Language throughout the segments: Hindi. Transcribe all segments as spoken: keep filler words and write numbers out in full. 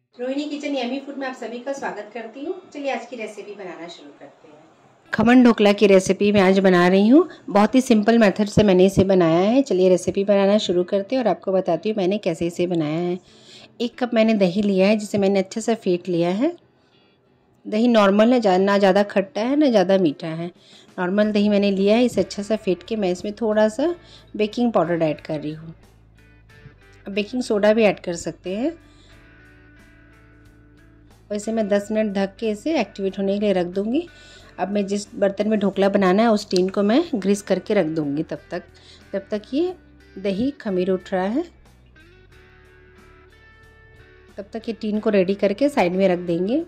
रोहिणी किचन यम्मी फूड में आप सभी का स्वागत करती हूँ। चलिए आज की रेसिपी बनाना शुरू करते हैं। खमन ढोकला की रेसिपी मैं आज बना रही हूँ। बहुत ही सिंपल मेथड से मैंने इसे बनाया है। चलिए रेसिपी बनाना शुरू करते हैं और आपको बताती हूँ मैंने कैसे इसे बनाया है। एक कप मैंने दही लिया है जिसे मैंने अच्छे से फेंट लिया है। दही नॉर्मल है, ना ज़्यादा खट्टा है ना ज़्यादा मीठा है। नॉर्मल दही मैंने लिया है। इसे अच्छा सा फेंट के मैं इसमें थोड़ा सा बेकिंग पाउडर ऐड कर रही हूँ। अब बेकिंग सोडा भी ऐड कर सकते हैं। और इसे मैं दस मिनट ढक के इसे एक्टिवेट होने के लिए रख दूँगी। अब मैं जिस बर्तन में ढोकला बनाना है उस टीन को मैं ग्रीस करके रख दूँगी तब तक जब तक ये दही खमीर उठ रहा है। तब तक ये टीन को रेडी करके साइड में रख देंगे।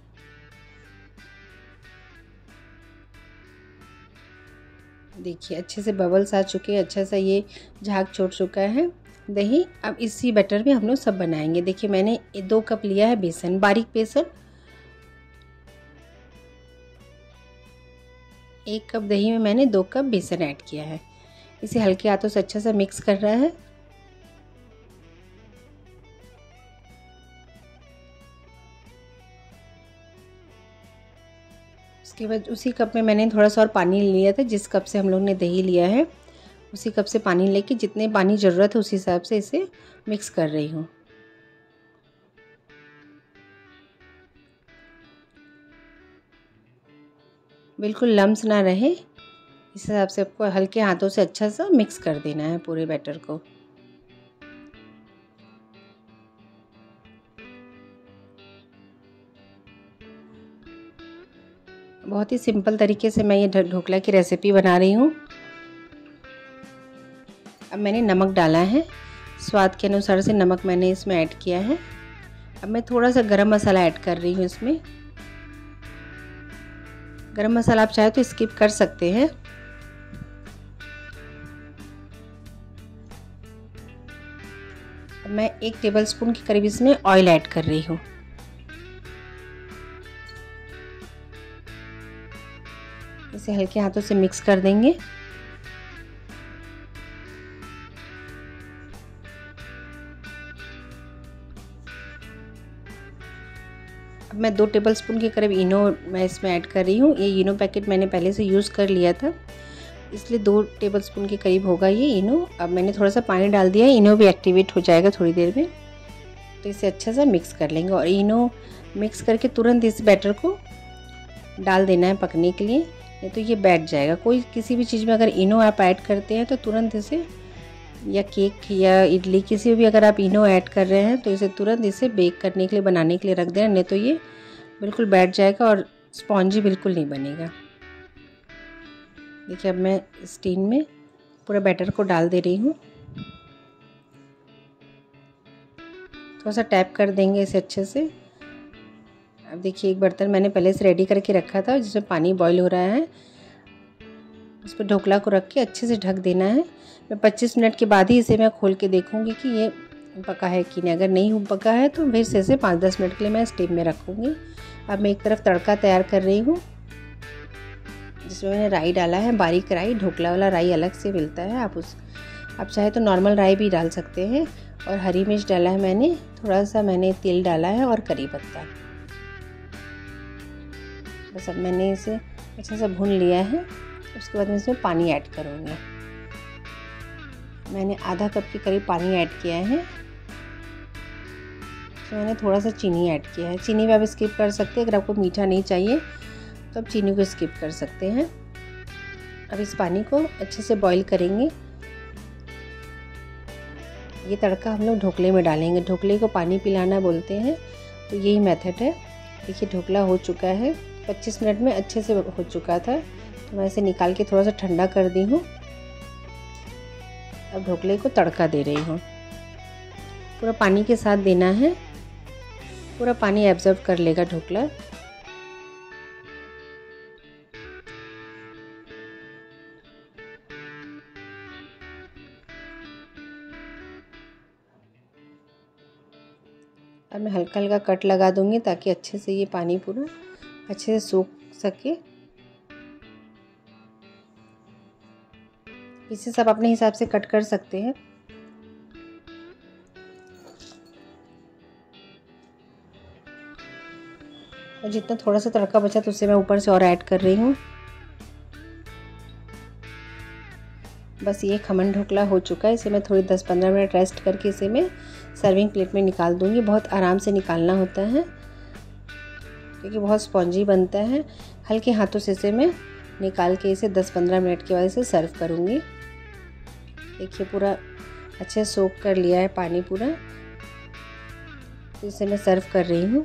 देखिए अच्छे से बबल्स आ चुके हैं, अच्छा सा ये झाग छोड़ चुका है दही। अब इसी बैटर में हम लोग सब बनाएंगे। देखिए मैंने दो कप लिया है बेसन, बारीक बेसन। एक कप दही में मैंने दो कप बेसन ऐड किया है। इसे हल्के हाथों से अच्छा सा मिक्स कर रहा है। उसके बाद उसी कप में मैंने थोड़ा सा और पानी लिया था। जिस कप से हम लोग ने दही लिया है उसी कप से पानी लेके जितने पानी ज़रूरत है उस हिसाब से इसे मिक्स कर रही हूँ। बिल्कुल लम्स ना रहे इस हिसाब से आपको हल्के हाथों से अच्छा सा मिक्स कर देना है पूरे बैटर को। बहुत ही सिंपल तरीके से मैं ये ढोकला की रेसिपी बना रही हूँ। अब मैंने नमक डाला है, स्वाद के अनुसार से नमक मैंने इसमें ऐड किया है। अब मैं थोड़ा सा गरम मसाला ऐड कर रही हूँ इसमें। गरम मसाला आप चाहे तो स्किप कर सकते हैं। अब मैं एक टेबलस्पून के करीब इसमें ऑयल ऐड कर रही हूँ। इसे हल्के हाथों से मिक्स कर देंगे। अब मैं दो टेबलस्पून के करीब इनो मैं इसमें ऐड कर रही हूँ। ये इनो पैकेट मैंने पहले से यूज़ कर लिया था इसलिए दो टेबलस्पून के करीब होगा ये इनो। अब मैंने थोड़ा सा पानी डाल दिया है, इनो भी एक्टिवेट हो जाएगा थोड़ी देर में। तो इसे अच्छा सा मिक्स कर लेंगे और इनो मिक्स करके तुरंत इस बैटर को डाल देना है पकने के लिए, नहीं तो ये बैठ जाएगा। कोई किसी भी चीज़ में अगर इनो आप ऐड करते हैं तो तुरंत इसे, या केक या इडली किसी भी अगर आप इनो ऐड कर रहे हैं तो इसे तुरंत इसे बेक करने के लिए बनाने के लिए रख देना, नहीं तो ये बिल्कुल बैठ जाएगा और स्पॉन्जी बिल्कुल नहीं बनेगा। देखिए अब मैं स्टीन में पूरा बैटर को डाल दे रही हूँ। थोड़ा सा टैप कर देंगे इसे अच्छे से। अब देखिए एक बर्तन मैंने पहले से रेडी करके रखा था जिसमें पानी बॉईल हो रहा है। उस पर ढोकला को रख के अच्छे से ढक देना है। मैं पच्चीस मिनट के बाद ही इसे मैं खोल के देखूंगी कि ये पका है कि नहीं। अगर नहीं पका है तो फिर से इसे पाँच दस मिनट के लिए मैं स्टीम में रखूँगी। अब मैं एक तरफ तड़का तैयार कर रही हूँ जिसमें मैंने राई डाला है, बारीक राई। ढोकला वाला राई अलग से मिलता है, आप उस आप चाहे तो नॉर्मल राई भी डाल सकते हैं। और हरी मिर्च डाला है मैंने, थोड़ा सा मैंने तेल डाला है और करी पत्ता। बस अब मैंने इसे अच्छा सा भून लिया है। उसके बाद मैं इसमें पानी ऐड करूँगी। मैंने आधा कप के करीब पानी ऐड किया है। तो मैंने थोड़ा सा चीनी ऐड किया है। चीनी भी आप स्किप कर सकते हैं, अगर आपको मीठा नहीं चाहिए तो आप चीनी को स्किप कर सकते हैं। अब इस पानी को अच्छे से बॉईल करेंगे। ये तड़का हम लोग ढोकले में डालेंगे। ढोकले को पानी पिलाना बोलते हैं, तो यही मेथड है। देखिए ढोकला हो चुका है, पच्चीस मिनट में अच्छे से हो चुका था। तो मैं इसे निकाल के थोड़ा सा ठंडा कर दी हूँ। अब ढोकले को तड़का दे रही हूँ। पूरा पानी के साथ देना है, पूरा पानी एब्जॉर्ब कर लेगा ढोकला। अब मैं हल्का हल्का कट लगा दूंगी ताकि अच्छे से ये पानी पूरा अच्छे से सूख सके। पीसेस आप अपने हिसाब से कट कर सकते हैं। और जितना थोड़ा सा तड़का बचा तो उसे मैं ऊपर से और ऐड कर रही हूँ। बस ये खमन ढोकला हो चुका है। इसे मैं थोड़ी दस पंद्रह मिनट रेस्ट करके इसे मैं सर्विंग प्लेट में निकाल दूँगी। बहुत आराम से निकालना होता है क्योंकि बहुत स्पॉन्जी बनता है। हल्के हाथों से इसे मैं निकाल के इसे दस पंद्रह मिनट के बाद इसे सर्व करूँगी। देखिए पूरा अच्छे सोक कर लिया है पानी पूरा। इसे मैं सर्व कर रही हूँ।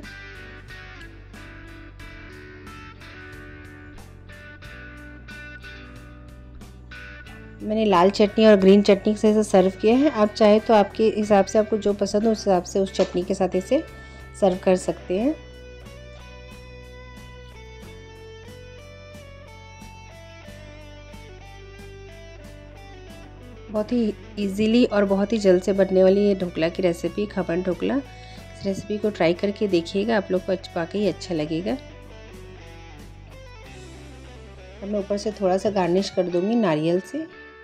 मैंने लाल चटनी और ग्रीन चटनी से इसे सर्व किया है। आप चाहे तो आपके हिसाब से आपको जो पसंद हो उस हिसाब से उस चटनी के साथ इसे सर्व कर सकते हैं। बहुत ही इजीली और बहुत ही जल्द से बनने वाली ये ढोकला की रेसिपी, खमन ढोकला। इस रेसिपी को ट्राई करके देखिएगा, आप लोग को वाकई अच्छा लगेगा। अब मैं ऊपर से थोड़ा सा गार्निश कर दूंगी नारियल से।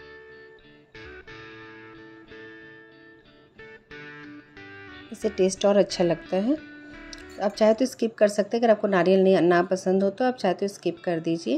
इससे टेस्ट और अच्छा लगता है। आप चाहे तो स्किप कर सकते हैं, अगर आपको नारियल नहीं ना पसंद हो तो आप चाहे तो स्किप कर दीजिए।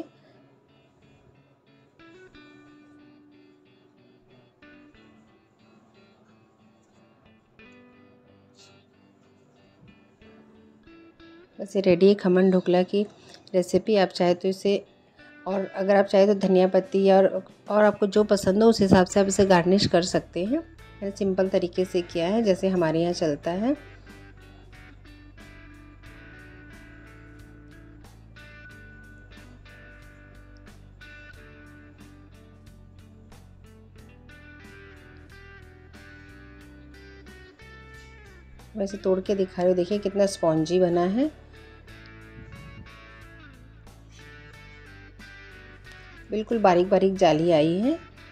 बस ये रेडी है खमन ढोकला की रेसिपी। आप चाहे तो इसे और अगर आप चाहे तो धनिया पत्ती और और आपको जो पसंद हो उस हिसाब से आप इसे गार्निश कर सकते हैं। मैंने सिंपल तरीके से किया है जैसे हमारे यहाँ चलता है। वैसे तोड़ के दिखा रही हूँ, देखिए कितना स्पॉन्जी बना है। बिल्कुल बारीक बारीक जाली आई है।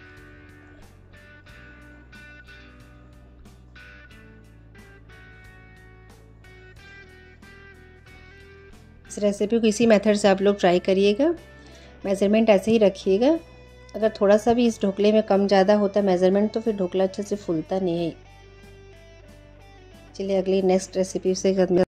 इस रेसिपी को इसी मेथड से आप लोग ट्राई करिएगा। मेज़रमेंट ऐसे ही रखिएगा। अगर थोड़ा सा भी इस ढोकले में कम ज़्यादा होता है मेज़रमेंट तो फिर ढोकला अच्छे से फूलता नहीं है। चलिए अगली नेक्स्ट रेसिपी से